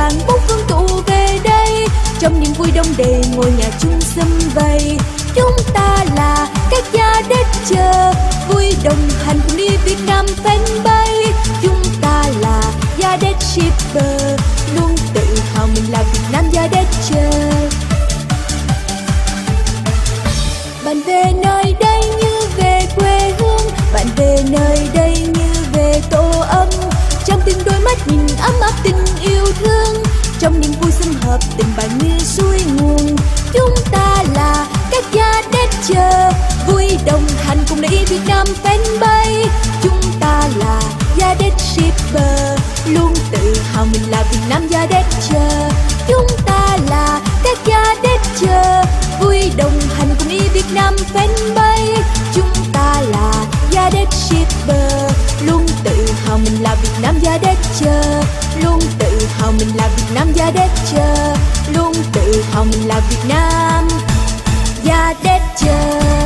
đoàn bốn phương tụ về đây, trong niềm vui đông đầy ngôi nhà chung sum vầy. Chúng ta là các gia đất chờ, vui đồng hành cùng đi Việt Nam phanh bay. Chúng ta là gia đất shipper, luôn tự hào mình là Việt Nam gia đất chờ. Bạn về nơi đây như về quê hương, bạn về nơi đây như về tổ ấm. Trong từng đôi mắt nhìn ấm áp tình yêu thương, trong niềm vui sum họp tình bạn như suối nguồn. Chúng ta là các gia đất chờ, vui đồng hành cùng đi Việt Nam phanh bay. Chúng ta là gia đất shipper, luôn tự hào mình là Việt Nam gia đất chờ. Chúng ta là các gia đất chờ, vui đồng hành cùng đi Việt Nam phanh bay. Chúng ta là gia đất shipper, luôn tự hào mình là Việt Nam gia đất chờ. Luôn tự hào mình là Việt Nam gia đất chờ. Luôn tự hào mình là Việt Nam gia đất chờ.